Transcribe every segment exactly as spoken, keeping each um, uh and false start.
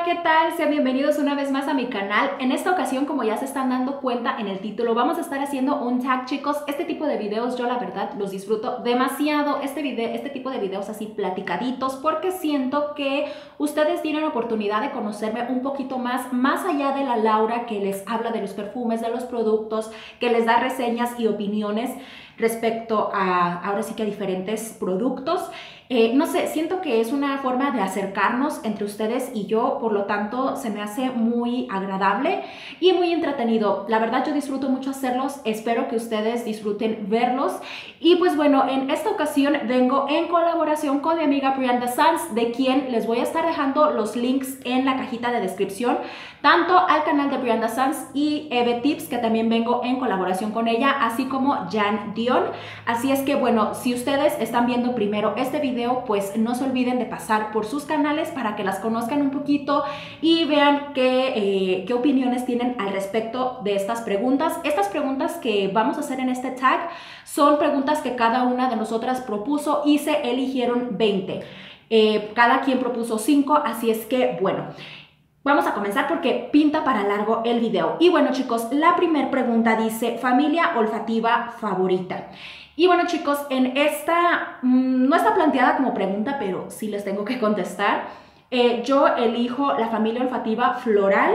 ¿qué tal? Sean bienvenidos una vez más a mi canal. En esta ocasión, como ya se están dando cuenta en el título, vamos a estar haciendo un tag, chicos. Este tipo de videos yo la verdad los disfruto demasiado, este, video, este tipo de videos así platicaditos, porque siento que ustedes tienen oportunidad de conocerme un poquito más, más allá de la Laura que les habla de los perfumes, de los productos, que les da reseñas y opiniones respecto a, ahora sí que a diferentes productos. Eh, no sé, siento que es una forma de acercarnos entre ustedes y yo, por lo tanto se me hace muy agradable y muy entretenido. La verdad yo disfruto mucho hacerlos, espero que ustedes disfruten verlos. Y pues bueno, en esta ocasión vengo en colaboración con mi amiga Brianda Sanz, de quien les voy a estar dejando los links en la cajita de descripción, tanto al canal de Brianda Sanz y Eve Tips, que también vengo en colaboración con ella, así como Jan Dion. Así es que bueno, si ustedes están viendo primero este video, pues no se olviden de pasar por sus canales para que las conozcan un poquito y vean qué, eh, qué opiniones tienen al respecto de estas preguntas. Estas preguntas que vamos a hacer en este tag son preguntas que cada una de nosotras propuso y se eligieron veinte. Eh, cada quien propuso cinco, así es que bueno, vamos a comenzar porque pinta para largo el video. Y bueno, chicos, la primera pregunta dice: familia olfativa favorita. Y bueno, chicos, en esta mmm, no está planteada como pregunta, pero sí les tengo que contestar. Eh, yo elijo la familia olfativa floral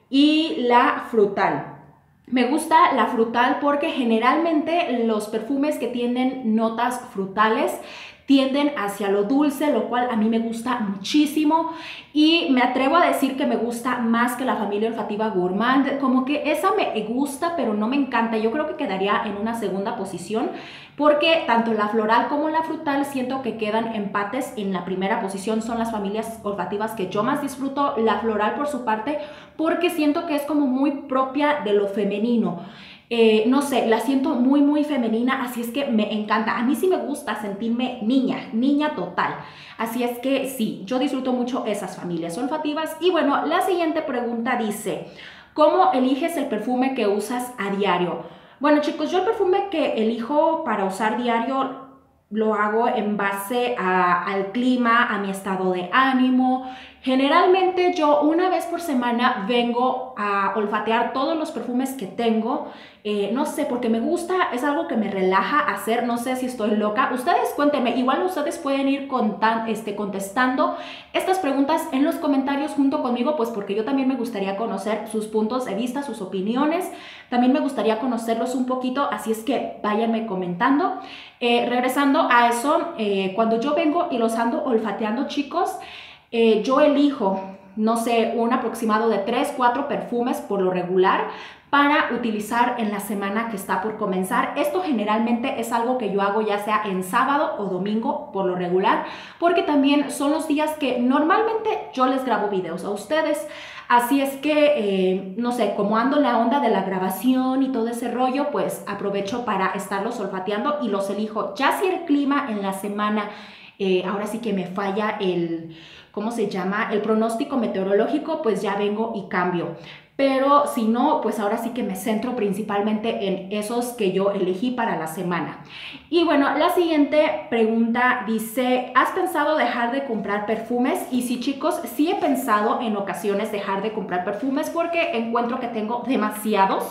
y la frutal. Me gusta la frutal porque generalmente los perfumes que tienen notas frutales tienden hacia lo dulce, lo cual a mí me gusta muchísimo y me atrevo a decir que me gusta más que la familia olfativa gourmand. Como que esa me gusta, pero no me encanta. Yo creo que quedaría en una segunda posición porque tanto la floral como la frutal siento que quedan empates. En la primera posición son las familias olfativas que yo más disfruto, la floral por su parte, porque siento que es como muy propia de lo femenino. Eh, no sé, la siento muy muy femenina, así es que me encanta. A mí sí me gusta sentirme niña, niña total. Así es que sí, yo disfruto mucho esas familias olfativas. Y bueno, la siguiente pregunta dice: ¿cómo eliges el perfume que usas a diario? Bueno, chicos, yo el perfume que elijo para usar diario lo hago en base a, al clima, a mi estado de ánimo. Generalmente yo una vez por semana vengo a olfatear todos los perfumes que tengo. Eh, no sé, porque me gusta, es algo que me relaja hacer, no sé si estoy loca. Ustedes cuéntenme, igual ustedes pueden ir contan, este, contestando estas preguntas en los comentarios junto conmigo, pues porque yo también me gustaría conocer sus puntos de vista, sus opiniones. También me gustaría conocerlos un poquito, así es que váyanme comentando. Eh, regresando a eso, eh, cuando yo vengo y los ando olfateando, chicos, eh, yo elijo, no sé, un aproximado de tres, cuatro perfumes por lo regular para utilizar en la semana que está por comenzar. Esto generalmente es algo que yo hago ya sea en sábado o domingo por lo regular, porque también son los días que normalmente yo les grabo videos a ustedes. Así es que, eh, no sé, como ando en la onda de la grabación y todo ese rollo, pues aprovecho para estarlos olfateando y los elijo. Ya si el clima en la semana, eh, ahora sí que me falla el, ¿cómo se llama? El pronóstico meteorológico, pues ya vengo y cambio. Pero si no, pues ahora sí que me centro principalmente en esos que yo elegí para la semana. Y bueno, la siguiente pregunta dice: ¿has pensado dejar de comprar perfumes? Y sí, chicos, sí he pensado en ocasiones dejar de comprar perfumes porque encuentro que tengo demasiados.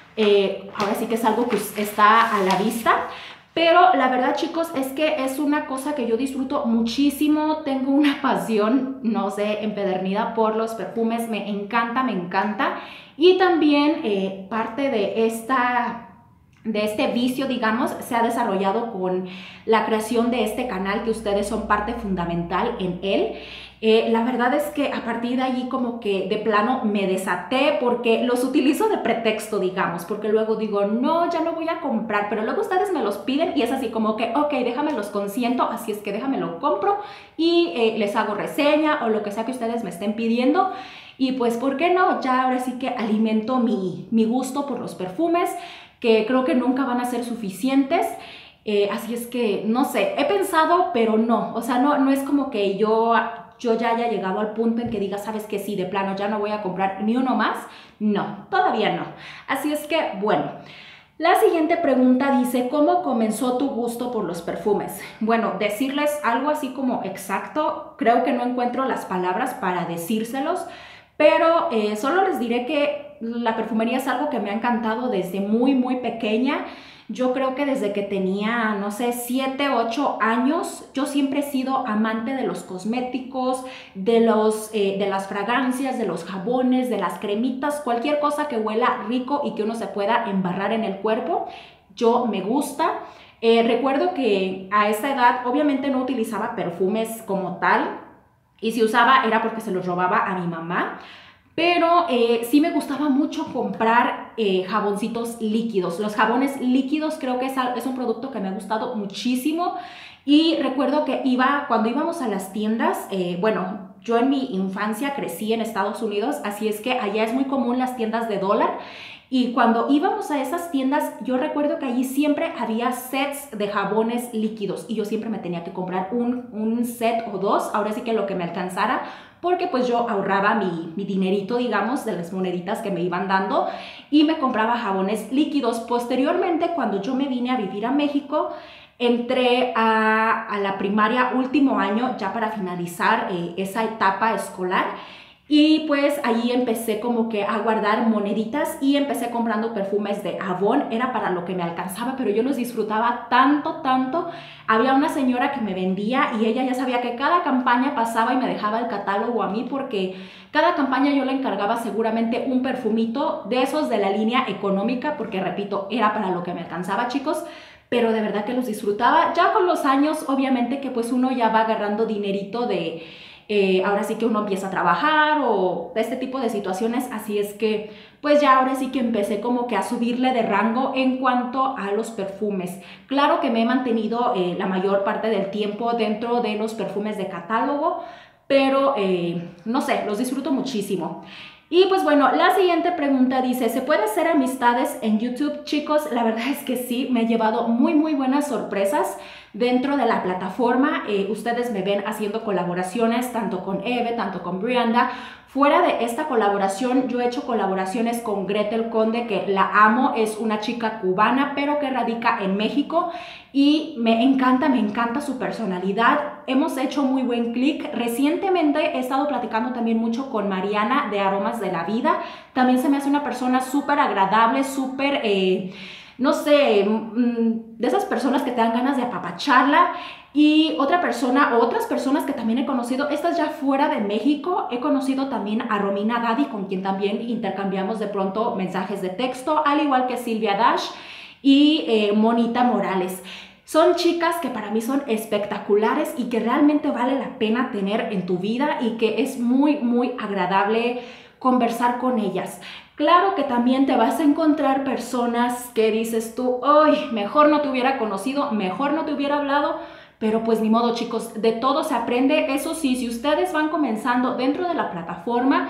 Eh, ahora sí que es algo que está a la vista. Pero la verdad, chicos, es que es una cosa que yo disfruto muchísimo. Tengo una pasión, no sé, empedernida por los perfumes. Me encanta, me encanta. Y también eh, parte de esta... de este vicio, digamos, se ha desarrollado con la creación de este canal, que ustedes son parte fundamental en él. Eh, la verdad es que a partir de allí como que de plano me desaté porque los utilizo de pretexto, digamos, porque luego digo, no, ya no voy a comprar, pero luego ustedes me los piden y es así como que, ok, déjame los consiento, así es que déjame lo compro y eh, les hago reseña o lo que sea que ustedes me estén pidiendo. Y pues, ¿por qué no? Ya ahora sí que alimento mi, mi gusto por los perfumes, que creo que nunca van a ser suficientes. Eh, así es que, no sé, he pensado, pero no, o sea, no, no es como que yo, yo ya haya llegado al punto en que diga, ¿sabes qué? Sí, de plano ya no voy a comprar ni uno más. No, todavía no. Así es que, bueno, La siguiente pregunta dice, ¿cómo comenzó tu gusto por los perfumes? Bueno, decirles algo así como exacto, creo que no encuentro las palabras para decírselos, pero eh, solo les diré que la perfumería es algo que me ha encantado desde muy, muy pequeña. Yo creo que desde que tenía, no sé, siete, ocho años, yo siempre he sido amante de los cosméticos, de, los, eh, de las fragancias, de los jabones, de las cremitas, cualquier cosa que huela rico y que uno se pueda embarrar en el cuerpo, yo me gusta. Eh, recuerdo que a esa edad obviamente no utilizaba perfumes como tal, y si usaba era porque se los robaba a mi mamá. Pero eh, sí me gustaba mucho comprar eh, jaboncitos líquidos. Los jabones líquidos creo que es, es un producto que me ha gustado muchísimo. Y recuerdo que iba, cuando íbamos a las tiendas, eh, bueno, yo en mi infancia crecí en Estados Unidos, así es que allá es muy común las tiendas de dólar. Y cuando íbamos a esas tiendas, yo recuerdo que allí siempre había sets de jabones líquidos y yo siempre me tenía que comprar un, un set o dos, ahora sí que lo que me alcanzara, porque pues yo ahorraba mi, mi dinerito, digamos, de las moneditas que me iban dando y me compraba jabones líquidos. Posteriormente, cuando yo me vine a vivir a México, entré a, a la primaria último año ya para finalizar eh, esa etapa escolar. Y pues ahí empecé como que a guardar moneditas y empecé comprando perfumes de Avon, era para lo que me alcanzaba, pero yo los disfrutaba tanto, tanto. Había una señora que me vendía y ella ya sabía que cada campaña pasaba y me dejaba el catálogo a mí, porque cada campaña yo le encargaba seguramente un perfumito de esos de la línea económica, porque repito, era para lo que me alcanzaba, chicos. Pero de verdad que los disfrutaba. Ya con los años, obviamente que pues uno ya va agarrando dinerito de... Eh, ahora sí que uno empieza a trabajar o este tipo de situaciones, así es que pues ya ahora sí que empecé como que a subirle de rango en cuanto a los perfumes. Claro que me he mantenido eh, la mayor parte del tiempo dentro de los perfumes de catálogo, pero eh, no sé, los disfruto muchísimo. Y pues bueno, la siguiente pregunta dice, ¿se puede hacer amistades en YouTube? Chicos, la verdad es que sí, me he llevado muy muy buenas sorpresas dentro de la plataforma. Eh, ustedes me ven haciendo colaboraciones tanto con Eve, tanto con Brianda. Fuera de esta colaboración, yo he hecho colaboraciones con Gretel Conde, que la amo, es una chica cubana, pero que radica en México y me encanta, me encanta su personalidad. Hemos hecho muy buen clic. Recientemente he estado platicando también mucho con Mariana de Aromas de la Vida. También se me hace una persona súper agradable, súper... Eh, no sé, de esas personas que te dan ganas de apapacharla. Y otra persona, o otras personas que también he conocido, estas ya fuera de México, he conocido también a Romina Daddy, con quien también intercambiamos de pronto mensajes de texto, al igual que Silvia Dash y eh, Monita Morales. Son chicas que para mí son espectaculares y que realmente vale la pena tener en tu vida y que es muy, muy agradable conversar con ellas. Claro que también te vas a encontrar personas que dices tú, ¡ay! Mejor no te hubiera conocido, mejor no te hubiera hablado, pero pues ni modo, chicos, de todo se aprende. Eso sí, si ustedes van comenzando dentro de la plataforma,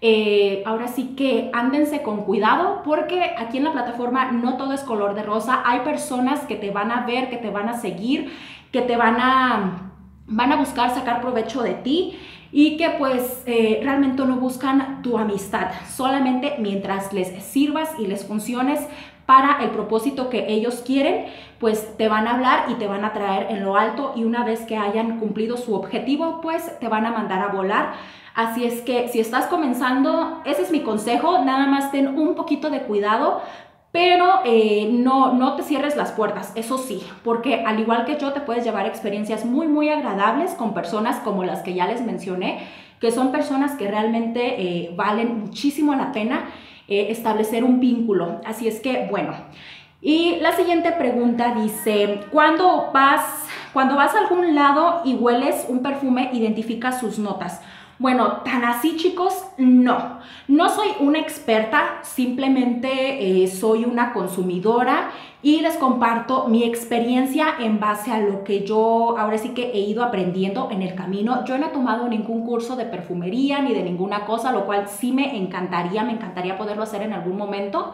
eh, ahora sí que ándense con cuidado, porque aquí en la plataforma no todo es color de rosa. Hay personas que te van a ver, que te van a seguir, que te van a, van a buscar sacar provecho de ti, y que pues eh, realmente no buscan tu amistad, solamente mientras les sirvas y les funciones para el propósito que ellos quieren, pues te van a hablar y te van a traer en lo alto, y una vez que hayan cumplido su objetivo, pues te van a mandar a volar. Así es que si estás comenzando, ese es mi consejo, nada más ten un poquito de cuidado, pero eh, no, no te cierres las puertas, eso sí, porque al igual que yo te puedes llevar experiencias muy muy agradables con personas como las que ya les mencioné, que son personas que realmente eh, valen muchísimo la pena eh, establecer un vínculo. Así es que bueno, y la siguiente pregunta dice, ¿cuándo vas, cuando vas a algún lado y hueles un perfume, identificas sus notas? Bueno, tan así, chicos, no. No soy una experta, simplemente eh, soy una consumidora y les comparto mi experiencia en base a lo que yo ahora sí que he ido aprendiendo en el camino. Yo no he tomado ningún curso de perfumería ni de ninguna cosa, lo cual sí me encantaría, me encantaría poderlo hacer en algún momento.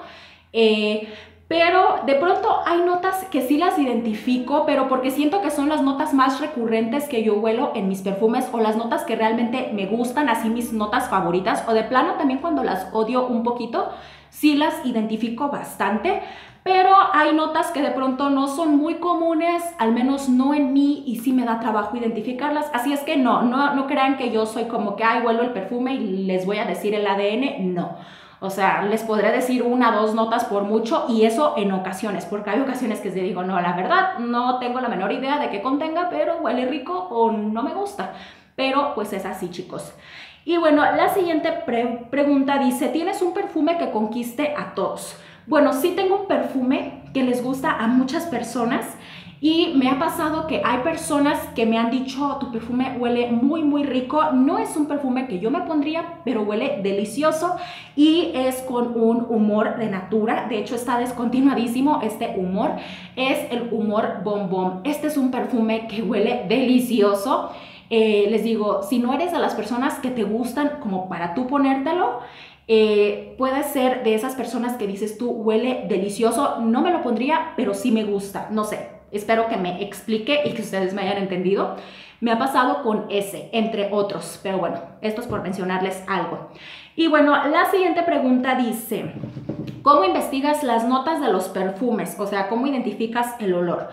Eh, Pero de pronto hay notas que sí las identifico, pero porque siento que son las notas más recurrentes que yo huelo en mis perfumes, o las notas que realmente me gustan, así mis notas favoritas, o de plano también cuando las odio un poquito, sí las identifico bastante, pero hay notas que de pronto no son muy comunes, al menos no en mí, y sí me da trabajo identificarlas. Así es que no, no, no crean que yo soy como que, ay, huelo el perfume y les voy a decir el A D N, no. O sea, les podré decir una o dos notas por mucho, y eso en ocasiones, porque hay ocasiones que les digo, no, la verdad, no tengo la menor idea de qué contenga, pero huele rico o no me gusta. Pero pues es así, chicos. Y bueno, la siguiente pre pregunta dice, ¿tienes un perfume que conquiste a todos? Bueno, sí tengo un perfume que les gusta a muchas personas, y me ha pasado que hay personas que me han dicho, tu perfume huele muy muy rico. No es un perfume que yo me pondría, pero huele delicioso y es con un humor de natura. De hecho, está descontinuadísimo este humor. Es el humor Bom Bom. Este es un perfume que huele delicioso. Eh, les digo, si no eres de las personas que te gustan como para tú ponértelo, eh, puede ser de esas personas que dices tú, huele delicioso, no me lo pondría, pero sí me gusta. No sé. Espero que me explique y que ustedes me hayan entendido. Me ha pasado con ese, entre otros, pero bueno, esto es por mencionarles algo. Y bueno, la siguiente pregunta dice, ¿cómo investigas las notas de los perfumes? O sea, ¿cómo identificas el olor?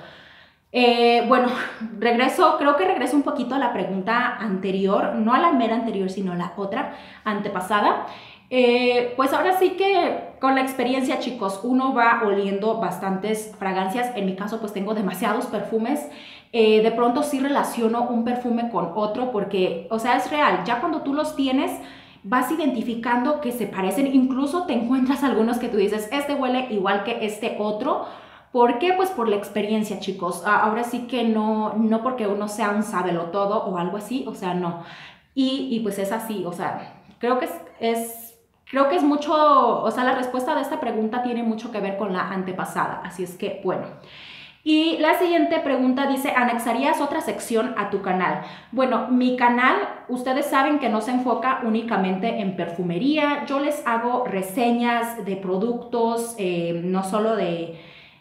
Eh, bueno, regreso, creo que regreso un poquito a la pregunta anterior, no a la mera anterior, sino a la otra, antepasada. Eh, pues ahora sí que con la experiencia, chicos, uno va oliendo bastantes fragancias. En mi caso, pues tengo demasiados perfumes. Eh, de pronto sí relaciono un perfume con otro porque, o sea, es real. Ya cuando tú los tienes, vas identificando que se parecen. Incluso te encuentras algunos que tú dices, este huele igual que este otro. ¿Por qué? Pues por la experiencia, chicos. Ahora sí que no, no porque uno sea un sábelotodo o algo así, o sea, no. Y, y pues es así, o sea, creo que es... es Creo que es mucho, o sea, la respuesta de esta pregunta tiene mucho que ver con la antepasada, así es que, bueno. Y la siguiente pregunta dice, ¿anexarías otra sección a tu canal? Bueno, mi canal, ustedes saben que no se enfoca únicamente en perfumería. Yo les hago reseñas de productos, eh, no solo de,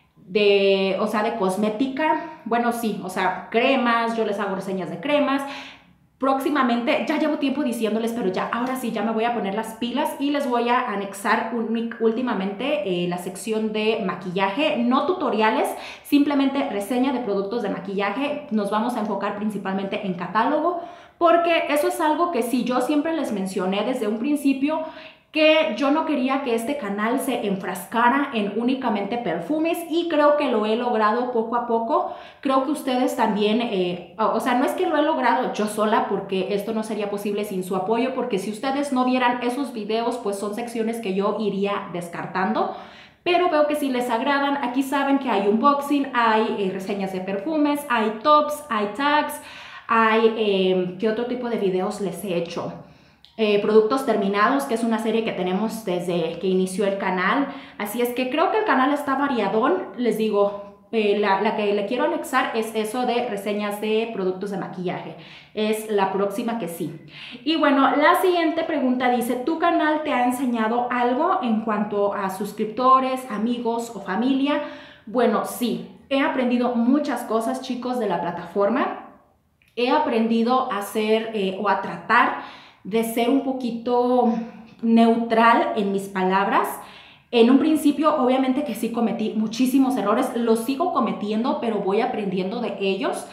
de, o sea, de cosmética. Bueno, sí, o sea, cremas, yo les hago reseñas de cremas. Próximamente, ya llevo tiempo diciéndoles, pero ya, ahora sí, ya me voy a poner las pilas y les voy a anexar un, últimamente eh, la sección de maquillaje, no tutoriales, simplemente reseña de productos de maquillaje. Nos vamos a enfocar principalmente en catálogo, porque eso es algo que sí, yo siempre les mencioné desde un principio, que yo no quería que este canal se enfrascara en únicamente perfumes, y creo que lo he logrado poco a poco. Creo que ustedes también, eh, o sea, no es que lo he logrado yo sola, porque esto no sería posible sin su apoyo, porque si ustedes no vieran esos videos, pues son secciones que yo iría descartando. Pero veo que si les agradan. Aquí saben que hay unboxing, hay eh, reseñas de perfumes, hay tops, hay tags, hay, eh, ¿qué otro tipo de videos les he hecho? Eh, productos terminados, que es una serie que tenemos desde que inició el canal. Así es que creo que el canal está variadón. Les digo, eh, la, la que le quiero anexar es eso de reseñas de productos de maquillaje. Es la próxima que sí. Y bueno, la siguiente pregunta dice, ¿tu canal te ha enseñado algo en cuanto a suscriptores, amigos o familia? Bueno, sí, he aprendido muchas cosas, chicos, de la plataforma. He aprendido a hacer eh, o a tratar de ser un poquito neutral en mis palabras. En un principio, obviamente que sí cometí muchísimos errores, los sigo cometiendo, pero voy aprendiendo de ellos.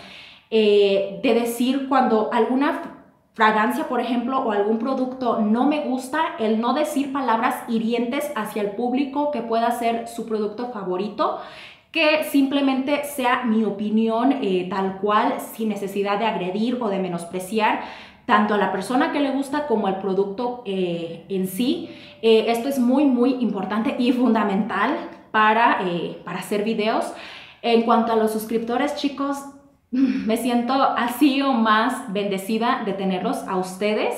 Eh, de decir cuando alguna fragancia, por ejemplo, o algún producto no me gusta, el no decir palabras hirientes hacia el público que pueda ser su producto favorito, que simplemente sea mi opinión eh, tal cual, sin necesidad de agredir o de menospreciar tanto a la persona que le gusta como al producto eh, en sí. Eh, esto es muy, muy importante y fundamental para, eh, para hacer videos. En cuanto a los suscriptores, chicos, me siento así o más bendecida de tenerlos a ustedes.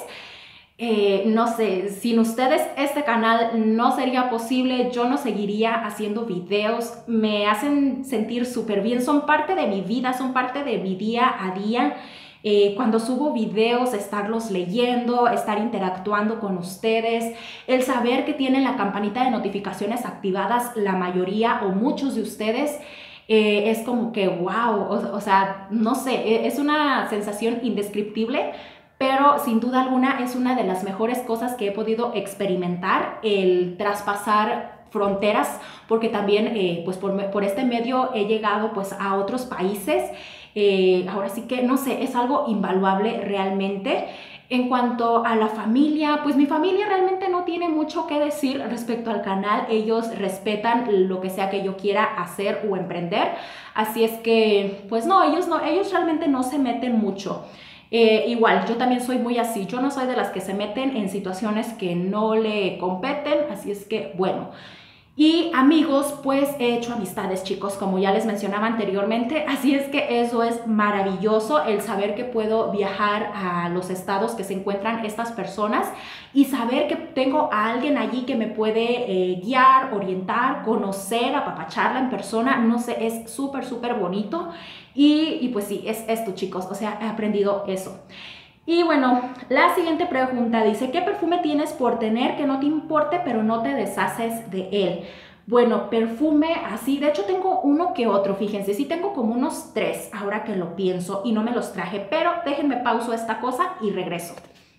Eh, no sé, sin ustedes este canal no sería posible, yo no seguiría haciendo videos. Me hacen sentir súper bien, son parte de mi vida, son parte de mi día a día. Eh, cuando subo videos, estarlos leyendo, estar interactuando con ustedes, el saber que tienen la campanita de notificaciones activadas la mayoría o muchos de ustedes, eh, es como que wow, o, o sea, no sé, es una sensación indescriptible. pero sin duda alguna es una de las mejores cosas que he podido experimentar, el traspasar fronteras, porque también eh, pues por, por este medio he llegado pues a otros países. Eh, ahora sí que no sé, es algo invaluable realmente. En cuanto a la familia, pues mi familia realmente no tiene mucho que decir respecto al canal. Ellos respetan lo que sea que yo quiera hacer o emprender, así es que pues no, ellos no, ellos realmente no se meten mucho. Eh, igual, yo también soy muy así, yo no soy de las que se meten en situaciones que no le competen, así es que bueno. Y amigos, pues he hecho amistades, chicos, como ya les mencionaba anteriormente, así es que eso es maravilloso, el saber que puedo viajar a los estados que se encuentran estas personas y saber que tengo a alguien allí que me puede eh, guiar, orientar, conocer, apapacharla en persona, no sé, es súper, súper bonito. Y, y pues sí, es esto, chicos, o sea, he aprendido eso. Y bueno, la siguiente pregunta dice, ¿qué perfume tienes por tener que no te importe pero no te deshaces de él? Bueno, perfume así, de hecho tengo uno que otro, fíjense, sí tengo como unos tres ahora que lo pienso y no me los traje, pero déjenme pauso esta cosa y regreso.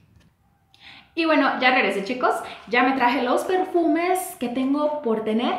Y bueno, ya regresé, chicos, ya me traje los perfumes que tengo por tener,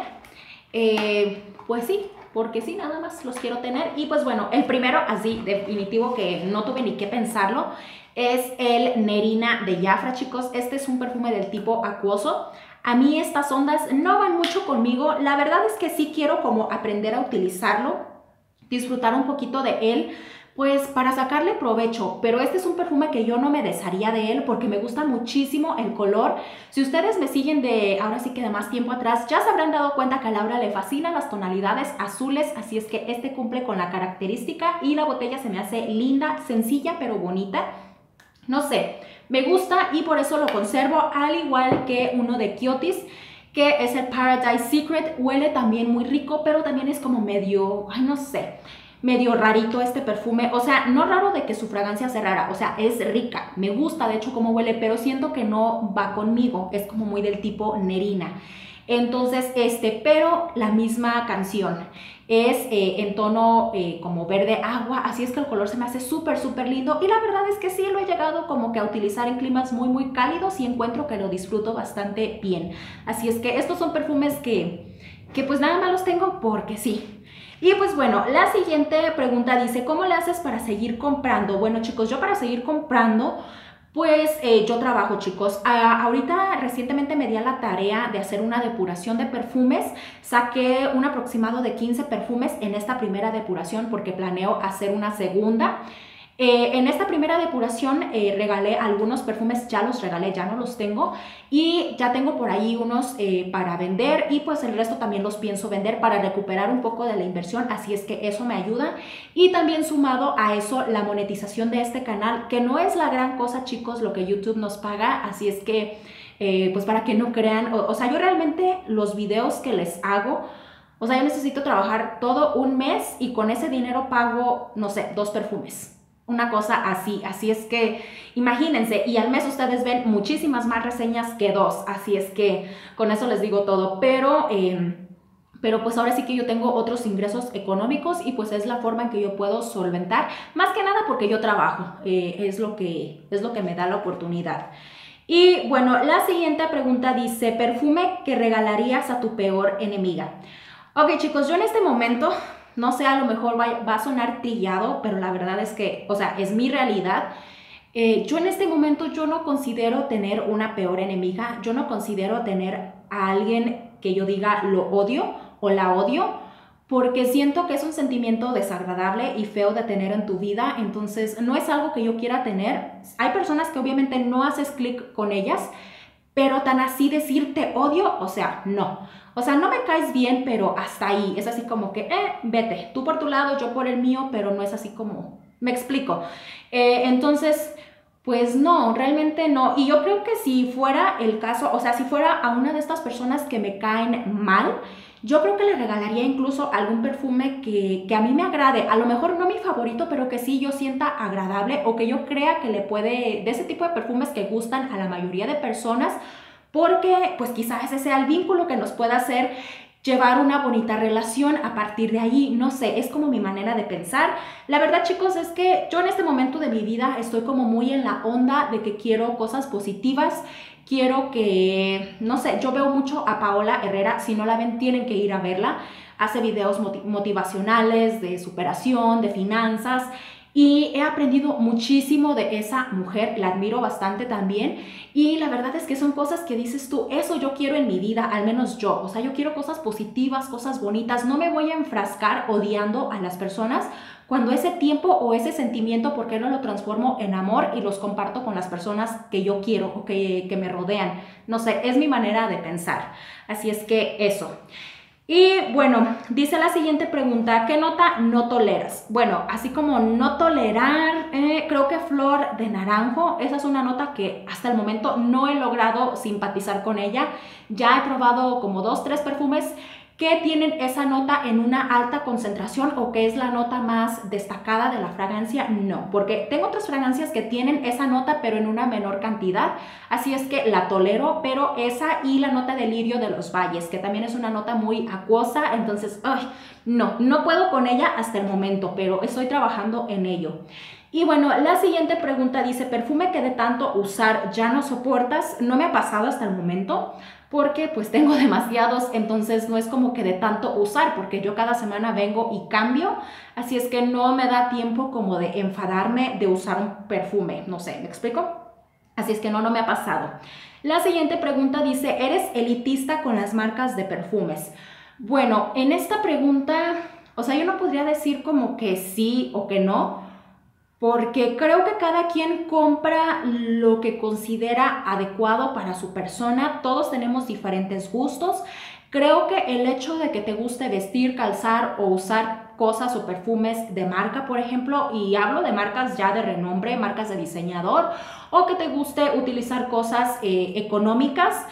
eh, pues sí, porque sí, nada más los quiero tener. Y pues bueno, el primero, así, definitivo, que no tuve ni que pensarlo, es el Nerina de Jafra, chicos. Este es un perfume del tipo acuoso. A mí estas ondas no van mucho conmigo. La verdad es que sí quiero como aprender a utilizarlo, disfrutar un poquito de él, pues para sacarle provecho, pero este es un perfume que yo no me desharía de él porque me gusta muchísimo el color. Si ustedes me siguen de ahora sí que de más tiempo atrás, ya se habrán dado cuenta que a Laura le fascinan las tonalidades azules, así es que este cumple con la característica y la botella se me hace linda, sencilla pero bonita. No sé, me gusta y por eso lo conservo, al igual que uno de Kiotis, que es el Paradise Secret. Huele también muy rico, pero también es como medio, ay no sé, medio rarito este perfume, o sea, no raro de que su fragancia sea rara, o sea, es rica, me gusta de hecho cómo huele, pero siento que no va conmigo, es como muy del tipo Nerina. Entonces, este, pero la misma canción es eh, en tono eh, como verde agua, así es que el color se me hace súper, súper lindo y la verdad es que sí lo he llegado como que a utilizar en climas muy, muy cálidos y encuentro que lo disfruto bastante bien. Así es que estos son perfumes que, que pues nada más los tengo porque sí. Y pues bueno, la siguiente pregunta dice, ¿cómo le haces para seguir comprando? Bueno, chicos, yo para seguir comprando, pues eh, yo trabajo, chicos. Ah, ahorita recientemente me di a la tarea de hacer una depuración de perfumes. Saqué un aproximado de quince perfumes en esta primera depuración porque planeo hacer una segunda. Eh, en esta primera depuración eh, regalé algunos perfumes, ya los regalé, ya no los tengo y ya tengo por ahí unos eh, para vender y pues el resto también los pienso vender para recuperar un poco de la inversión, así es que eso me ayuda. Y también sumado a eso la monetización de este canal, que no es la gran cosa, chicos, lo que YouTube nos paga, así es que eh, pues para que no crean, o, o sea, yo realmente los videos que les hago, o sea, yo necesito trabajar todo un mes y con ese dinero pago, no sé, dos perfumes. Una cosa así, así es que imagínense, y al mes ustedes ven muchísimas más reseñas que dos, así es que con eso les digo todo, pero, eh, pero pues ahora sí que yo tengo otros ingresos económicos y pues es la forma en que yo puedo solventar, más que nada porque yo trabajo, eh, es, lo que, es lo que me da la oportunidad. Y bueno, la siguiente pregunta dice, perfume que regalarías a tu peor enemiga. Ok, chicos, yo en este momento... No sé, a lo mejor va, va a sonar trillado, pero la verdad es que, o sea, es mi realidad. Eh, yo en este momento yo no considero tener una peor enemiga, yo no considero tener a alguien que yo diga lo odio o la odio, porque siento que es un sentimiento desagradable y feo de tener en tu vida, entonces no es algo que yo quiera tener. Hay personas que obviamente no haces clic con ellas, pero tan así decirte odio, o sea, no. O sea, no me caes bien, pero hasta ahí. Es así como que, eh, vete, tú por tu lado, yo por el mío, pero no es así como, me explico. Eh, entonces, pues no, realmente no. Y yo creo que si fuera el caso, o sea, si fuera a una de estas personas que me caen mal, yo creo que le regalaría incluso algún perfume que, que a mí me agrade. A lo mejor no mi favorito, pero que sí yo sienta agradable o que yo crea que le puede, de ese tipo de perfumes que gustan a la mayoría de personas, porque pues quizás ese sea el vínculo que nos pueda hacer llevar una bonita relación a partir de ahí. No sé, es como mi manera de pensar. La verdad, chicos, es que yo en este momento de mi vida estoy como muy en la onda de que quiero cosas positivas. Quiero que, no sé, yo veo mucho a Paola Herrera. Si no la ven, tienen que ir a verla. Hace videos motivacionales de superación, de finanzas. Y he aprendido muchísimo de esa mujer, la admiro bastante también, y la verdad es que son cosas que dices tú, eso yo quiero en mi vida, al menos yo, o sea, yo quiero cosas positivas, cosas bonitas, no me voy a enfrascar odiando a las personas cuando ese tiempo o ese sentimiento, ¿por qué no lo transformo en amor y los comparto con las personas que yo quiero o que, que me rodean? No sé, es mi manera de pensar, así es que eso. Y bueno, dice la siguiente pregunta, ¿qué nota no toleras? Bueno, así como no tolerar, eh, creo que flor de naranjo, esa es una nota que hasta el momento no he logrado simpatizar con ella. Ya he probado como dos, tres perfumes que tienen esa nota en una alta concentración o que es la nota más destacada de la fragancia, no, porque tengo otras fragancias que tienen esa nota pero en una menor cantidad, así es que la tolero, pero esa y la nota de lirio de los valles, que también es una nota muy acuosa, entonces, ay, no, no puedo con ella hasta el momento, pero estoy trabajando en ello. Y bueno, la siguiente pregunta dice, perfume que de tanto usar ya no soportas. No me ha pasado hasta el momento porque pues tengo demasiados, entonces no es como que de tanto usar, porque yo cada semana vengo y cambio, así es que no me da tiempo como de enfadarme de usar un perfume, no sé, ¿me explico? Así es que no, no me ha pasado. La siguiente pregunta dice, ¿eres elitista con las marcas de perfumes? Bueno, en esta pregunta, o sea, yo no podría decir como que sí o que no, porque creo que cada quien compra lo que considera adecuado para su persona. Todos tenemos diferentes gustos. Creo que el hecho de que te guste vestir, calzar o usar cosas o perfumes de marca, por ejemplo, y hablo de marcas ya de renombre, marcas de diseñador, o que te guste utilizar cosas eh, económicas,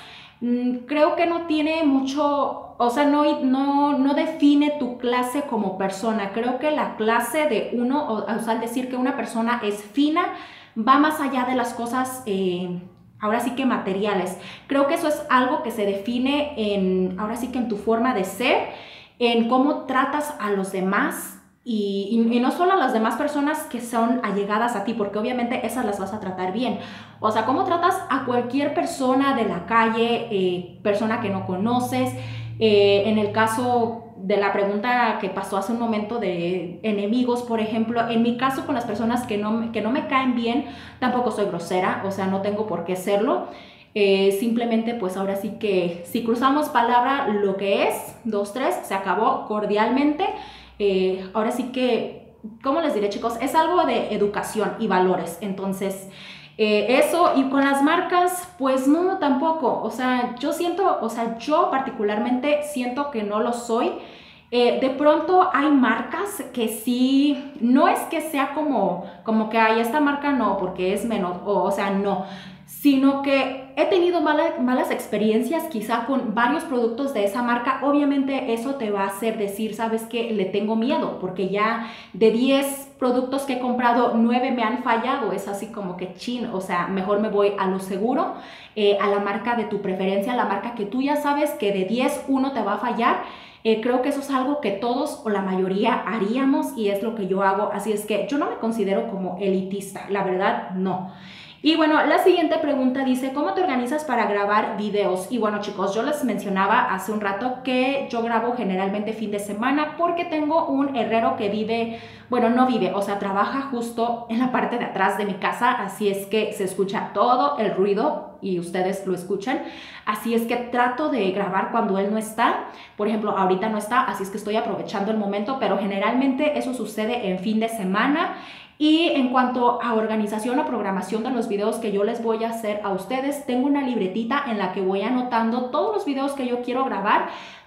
creo que no tiene mucho, o sea, no, no, no define tu clase como persona. Creo que la clase de uno, o, o sea, al decir que una persona es fina, va más allá de las cosas, eh, ahora sí que materiales. Creo que eso es algo que se define en, ahora sí que en tu forma de ser, en cómo tratas a los demás. Y, y, y no solo a las demás personas que son allegadas a ti, porque obviamente esas las vas a tratar bien. O sea, cómo tratas a cualquier persona de la calle, eh, persona que no conoces. Eh, en el caso de la pregunta que pasó hace un momento de enemigos, por ejemplo, en mi caso con las personas que no, que no me caen bien, tampoco soy grosera, o sea, no tengo por qué serlo. Eh, simplemente pues ahora sí que si cruzamos palabra lo que es, dos, tres, se acabó cordialmente. Eh, ahora sí que, ¿cómo les diré, chicos? Es algo de educación y valores, entonces eh, eso. Y con las marcas, pues no, tampoco, o sea, yo siento, o sea, yo particularmente siento que no lo soy. Eh, de pronto hay marcas que sí, no es que sea como, como que hay esta marca no, porque es menos, o, o sea, no, sino que he tenido mala, malas experiencias quizá con varios productos de esa marca. Obviamente eso te va a hacer decir, ¿sabes qué? Le tengo miedo, porque ya de diez productos que he comprado, nueve me han fallado. Es así como que chin, o sea, mejor me voy a lo seguro, eh, a la marca de tu preferencia, a la marca que tú ya sabes que de diez, uno te va a fallar. Eh, creo que eso es algo que todos o la mayoría haríamos y es lo que yo hago. Así es que yo no me considero como elitista, la verdad no. Y bueno, la siguiente pregunta dice, ¿cómo te organizas para grabar videos? Y bueno, chicos, yo les mencionaba hace un rato que yo grabo generalmente fin de semana porque tengo un herrero que vive, bueno, no vive, o sea, trabaja justo en la parte de atrás de mi casa, así es que se escucha todo el ruido y ustedes lo escuchan, así es que trato de grabar cuando él no está. Por ejemplo, ahorita no está, así es que estoy aprovechando el momento, pero generalmente eso sucede en fin de semana. Y en cuanto a organización o programación de los videos que yo les voy a hacer a ustedes, tengo una libretita en la que voy anotando todos los videos que yo quiero grabar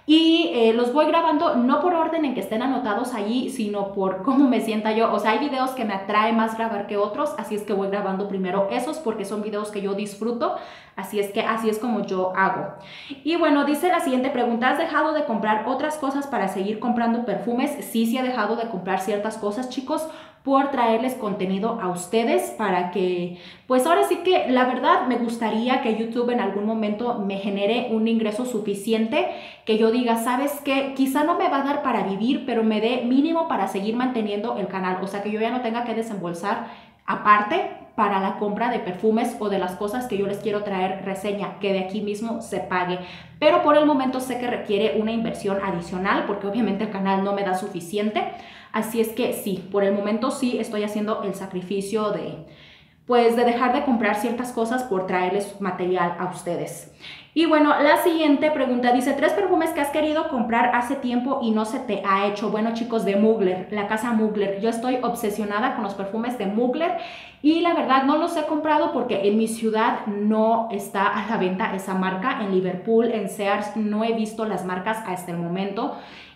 y eh, los voy grabando no por orden en que estén anotados allí, sino por cómo me sienta yo. O sea, hay videos que me atrae más grabar que otros, así es que voy grabando primero esos porque son videos que yo disfruto, así es que así es como yo hago. Y bueno, dice la siguiente pregunta, ¿has dejado de comprar otras cosas para seguir comprando perfumes? Sí, sí he dejado de comprar ciertas cosas, chicos, por traerles contenido a ustedes para que, pues ahora sí que la verdad me gustaría que YouTube en algún momento me genere un ingreso suficiente que yo diga, ¿sabes qué? Quizá no me va a dar para vivir, pero me dé mínimo para seguir manteniendo el canal. O sea, que yo ya no tenga que desembolsar aparte para la compra de perfumes o de las cosas que yo les quiero traer reseña, que de aquí mismo se pague. Pero por el momento sé que requiere una inversión adicional porque obviamente el canal no me da suficiente. Así es que sí, por el momento sí estoy haciendo el sacrificio de, pues, de dejar de comprar ciertas cosas por traerles material a ustedes. Y bueno, la siguiente pregunta dice, tres perfumes que has querido comprar hace tiempo y no se te ha hecho. Bueno, chicos, de Mugler, la casa Mugler. Yo estoy obsesionada con los perfumes de Mugler y la verdad no los he comprado porque en mi ciudad no está a la venta esa marca. En Liverpool, en Sears, no he visto las marcas hasta el momento.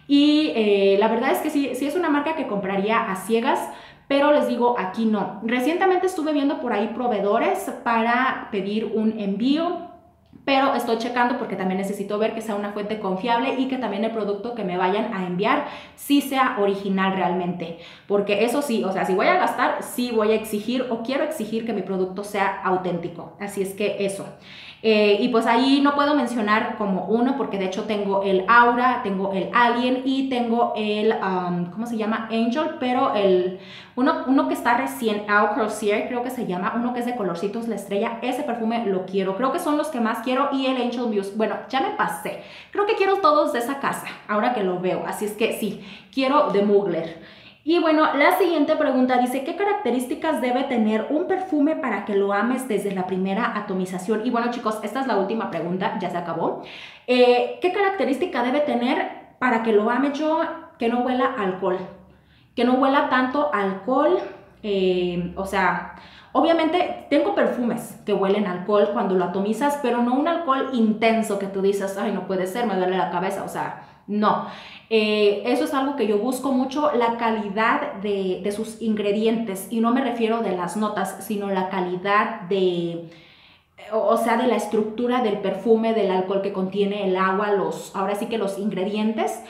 Y eh, la verdad es que sí, sí es una marca que compraría a ciegas, pero les digo, aquí no. Recientemente estuve viendo por ahí proveedores para pedir un envío, pero estoy checando porque también necesito ver que sea una fuente confiable y que también el producto que me vayan a enviar sí sea original realmente. Porque eso sí, o sea, si voy a gastar, sí voy a exigir o quiero exigir que mi producto sea auténtico. Así es que eso. Eh, y pues ahí no puedo mencionar como uno porque de hecho tengo el Aura, tengo el Alien y tengo el, um, ¿cómo se llama? Angel, pero el uno, uno que está recién, Au Crozier creo que se llama, uno que es de colorcitos la estrella, ese perfume lo quiero, creo que son los que más quiero y el Angel Muse, bueno, ya me pasé, creo que quiero todos de esa casa, ahora que lo veo, así es que sí, quiero de Mugler. Y bueno, la siguiente pregunta dice, ¿qué características debe tener un perfume para que lo ames desde la primera atomización? Y bueno, chicos, esta es la última pregunta, ya se acabó. Eh, ¿qué característica debe tener para que lo ame yo? Que no huela a alcohol, que no huela tanto a alcohol, eh, o sea... Obviamente tengo perfumes que huelen a alcohol cuando lo atomizas, pero no un alcohol intenso que tú dices, ay, no puede ser, me duele la cabeza, o sea, no. Eh, eso es algo que yo busco mucho, la calidad de, de sus ingredientes, y no me refiero de las notas, sino la calidad de... O sea, de la estructura del perfume, del alcohol que contiene el agua, los, ahora sí que los ingredientes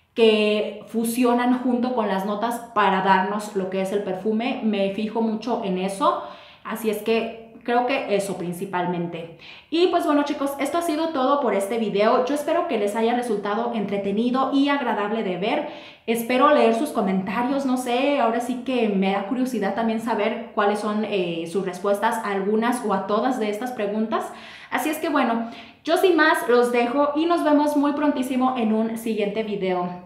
que fusionan junto con las notas para darnos lo que es el perfume. Me fijo mucho en eso, así es que creo que eso principalmente. Y pues bueno, chicos, esto ha sido todo por este video. Yo espero que les haya resultado entretenido y agradable de ver. Espero leer sus comentarios, no sé, ahora sí que me da curiosidad también saber cuáles son eh, sus respuestas a algunas o a todas de estas preguntas. Así es que bueno, yo sin más los dejo y nos vemos muy prontísimo en un siguiente video.